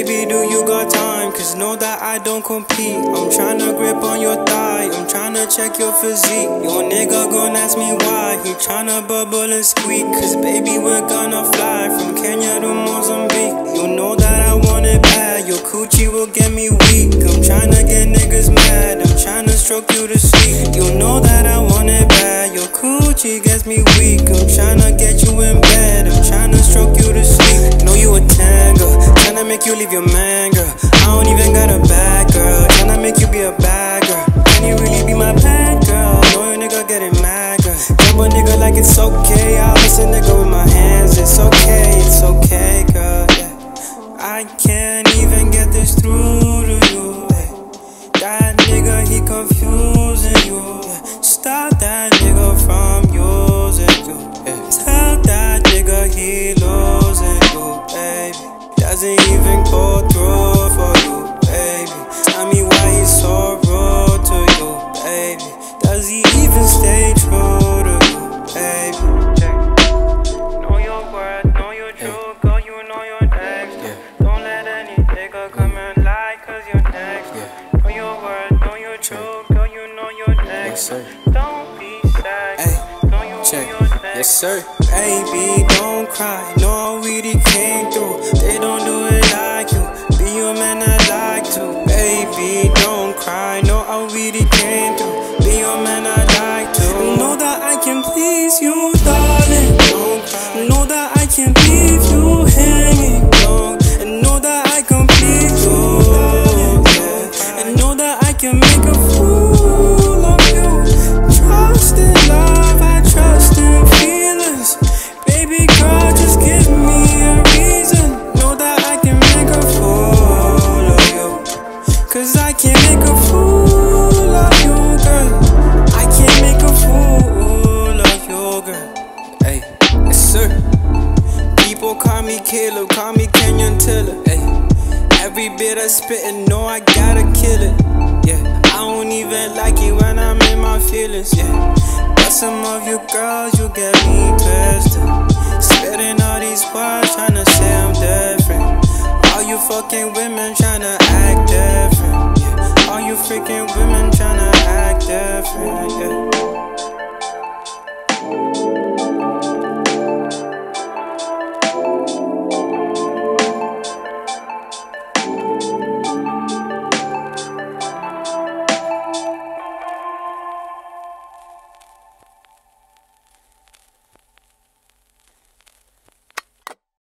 Baby, do you got time? Cause know that I don't compete. I'm tryna grip on your thigh, I'm tryna check your physique. Your nigga gon' ask me why, he tryna bubble and squeak. Cause baby, we're gonna fly from Kenya to Mozambique. You know that I want it bad, your coochie will get me weak. I'm tryna get niggas mad, I'm tryna stroke you to sleep. You know that I want it bad, your coochie gets me weak. I'm tryna get you in bed, I'm tryna stroke you to sleep. Know you a tango, tryna make you leave your man, girl. I don't even got a bad girl, tryna make you be a bad girl. Can you really be my bad girl? Know your nigga getting mad, girl. Jump a nigga like it's okay, I'll miss a nigga with my hands. It's okay, girl, yeah. I can't even get this through to you, hey. That nigga, he confusing you, yeah. Stop that nigga from using you, yeah. Tell that nigga he losing you, baby. Doesn't even go through for you, baby. Tell me why he's so rude to you, baby. Does he even stay true to you, baby? Know your worth, know your truth, girl, you know your next. Don't let any nigga come and lie, cause you're next. Know your worth, know your truth, girl, you know your next. Don't be sad, know you know your next. Yes, sir. Baby, don't cry, no Awiti came through. They don't do it like you, be your man I like to. Baby, don't cry, no Awiti came through, be your man I like to. Know that I can please you, darling, don't cry. Know that I can leave you hanging, and know that I can please you, yeah. And know that I can make a fool of you. Trust in love, I trust in feelings. Baby girl, just give me a reason. Know that I can make a fool of you. Cause I can make a fool of you, girl. I can make a fool of you, girl. Hey, yes sir. People call me Kaale, call me Kenyan Tiller. Hey, every bit I spittin', know I gotta kill it. Yeah, I don't even like it when I'm in my feelings. Yeah, but some of you girls, you get me twisted. Spitting all these words, tryna say I'm different. All you fucking women tryna act different, yeah. All you freaking women tryna act different, yeah.